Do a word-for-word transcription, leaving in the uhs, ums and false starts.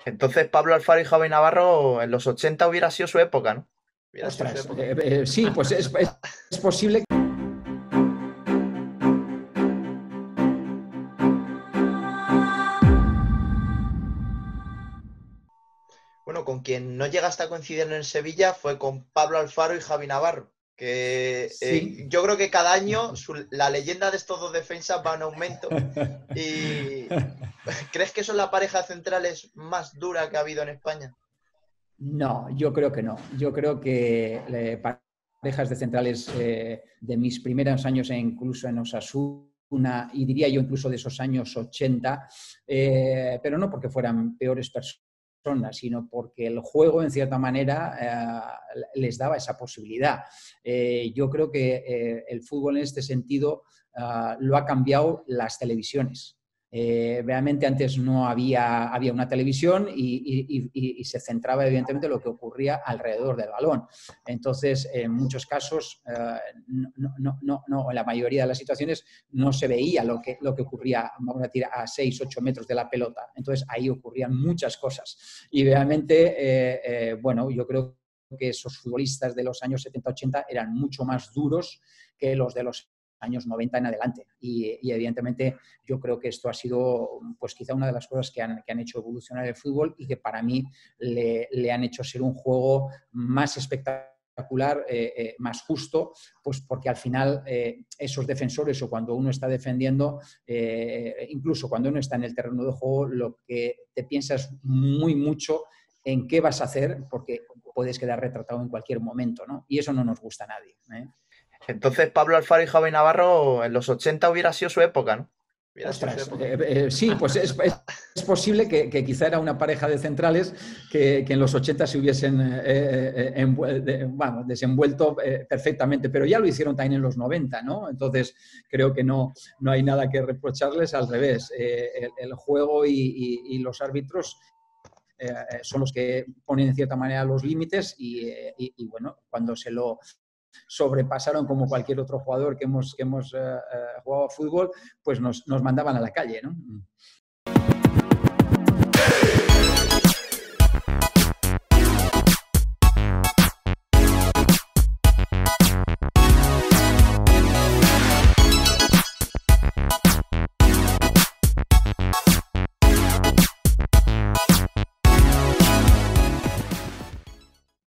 Entonces Pablo Alfaro y Javi Navarro en los ochenta hubiera sido su época, ¿no? Hubiera sido su Ostras, época. eh, eh, sí, pues es, es, es posible. Bueno, con quien no llegaste a coincidir en el Sevilla fue con Pablo Alfaro y Javi Navarro, que eh, Sí. yo creo que cada año su- la leyenda de estos dos defensas va en aumento. ¿Y crees que son la pareja centrales más dura que ha habido en España? No, yo creo que no. Yo creo que eh, parejas de centrales eh, de mis primeros años, e incluso en Osasuna, y diría yo incluso de esos años ochenta, eh, pero no porque fueran peores personas, sino porque el juego, en cierta manera, eh, les daba esa posibilidad. Eh, yo creo que eh, el fútbol en este sentido uh, lo ha cambiado las televisiones. Eh, realmente antes no había, había una televisión y, y, y, y se centraba evidentemente en lo que ocurría alrededor del balón. Entonces, en muchos casos, eh, no, no, no, no, en la mayoría de las situaciones, no se veía lo que, lo que ocurría, vamos a decir, a seis, ocho metros de la pelota. Entonces, ahí ocurrían muchas cosas. Y realmente, eh, eh, bueno, yo creo que esos futbolistas de los años setenta ochenta eran mucho más duros que los de los años noventa en adelante. Y, y, evidentemente yo creo que esto ha sido pues quizá una de las cosas que han, que han hecho evolucionar el fútbol y que para mí le, le han hecho ser un juego más espectacular, eh, eh, más justo, pues porque al final eh, esos defensores o cuando uno está defendiendo, eh, incluso cuando uno está en el terreno de juego, lo que te piensas muy mucho en qué vas a hacer porque puedes quedar retratado en cualquier momento, ¿no? Y eso no nos gusta a nadie, ¿eh? Entonces Pablo Alfaro y Javi Navarro en los ochenta hubiera sido su época, ¿no? Hubiera sido su Ostras, época. eh, eh, sí, pues es, es, es posible que, que, quizá era una pareja de centrales que, que en los ochenta se hubiesen eh, eh, envuel, de, bueno, desenvuelto eh, perfectamente, pero ya lo hicieron también en los noventa, ¿no? Entonces creo que no, no hay nada que reprocharles, al revés. Eh, el, el, juego y, y, y los árbitros eh, son los que ponen en cierta manera los límites y, y, y bueno, cuando se lo sobrepasaron como cualquier otro jugador que hemos, que hemos uh, uh, jugado a fútbol, pues nos, nos mandaban a la calle, ¿no?